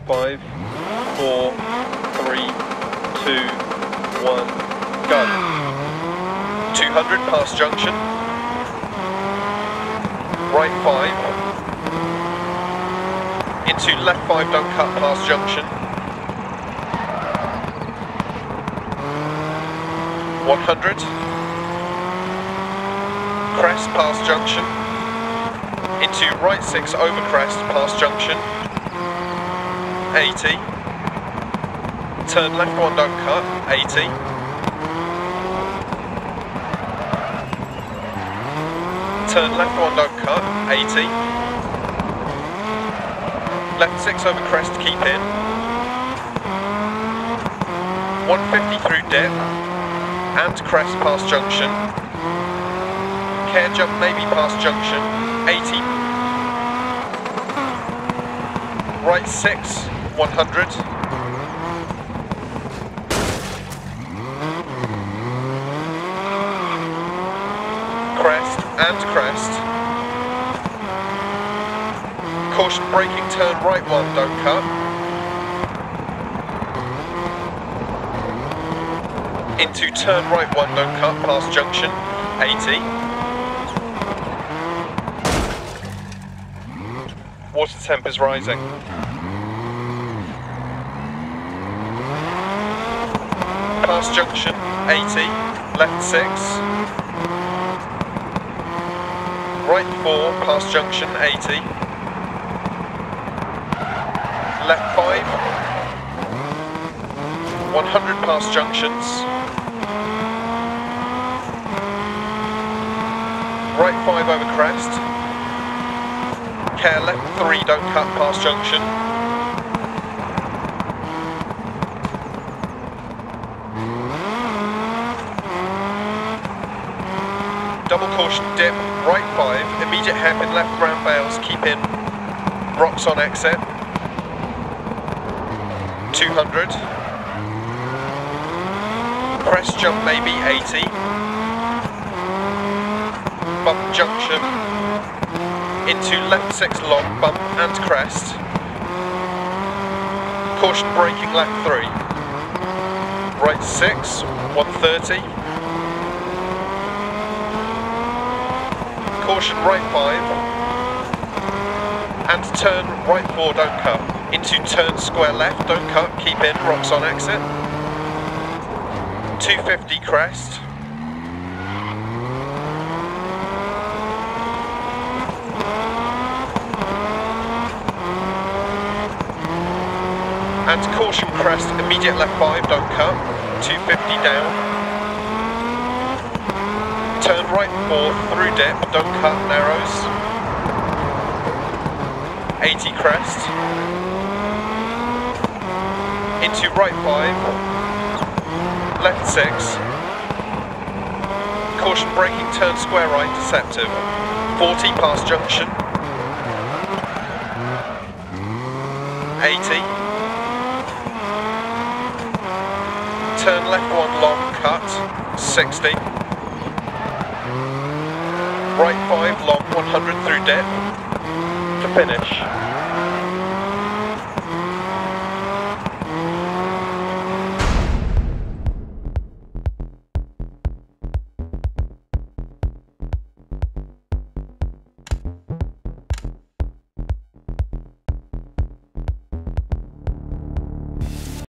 5, 4, 3, 2, 1, go. 200 past junction. Right 5. Into left 5, don't cut past junction. 100. Crest past junction. Into right 6 over crest past junction. 80. Turn left 1, don't cut. 80. Turn left 1, don't cut. 80. Left 6 over crest, keep in. 150 through dip. And crest past junction. Care jump maybe past junction. 80. Right 6, 100. Crest and crest. Caution braking, turn right 1, don't cut. Into turn right 1, don't cut past junction. 80. Water temp is rising. Past junction, 80, left 6. Right 4, past junction, 80. Left 5. 100 past junctions. Right 5 over crest. Care left 3, don't cut past junction. Double caution dip, right 5, immediate hairpin left ground bales, keep in. Rocks on exit. 200. Crest jump maybe 80. Bump junction. Into left 6 long, bump and crest. Caution braking left 3. Right 6, 130. Caution right 5. And turn right 4, don't cut. Into turn square left, don't cut, keep in, rocks on exit. 250 crest. And caution crest, immediate left 5, don't cut. 250 down. Turn right 4, through dip, don't cut, narrows. 80 crest. Into right 5. Left 6. Caution braking, turn square right, deceptive. 40 past junction. 80. Turn left 1 long, cut, 60. Right 5 long, 100 through dip, to finish.